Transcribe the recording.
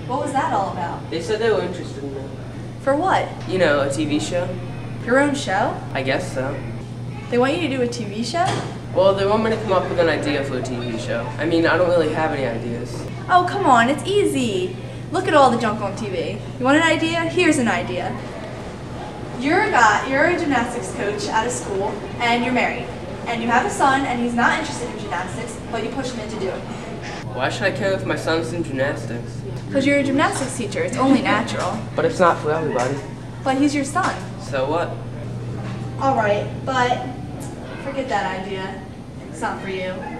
What was that all about? They said they were interested in it. For what? You know, a TV show? Your own show? I guess so. They want you to do a TV show? Well, they want me to come up with an idea for a TV show. I mean, I don't really have any ideas. Oh, come on, it's easy. Look at all the junk on TV. You want an idea? Here's an idea. You're a gymnastics coach at a school, and you're married. And you have a son, and he's not interested in gymnastics, but you push him into doing it. Why should I care if my son's in gymnastics? Because you're a gymnastics teacher, it's only natural. But it's not for everybody. But he's your son. So what? Alright, but forget that idea. It's not for you.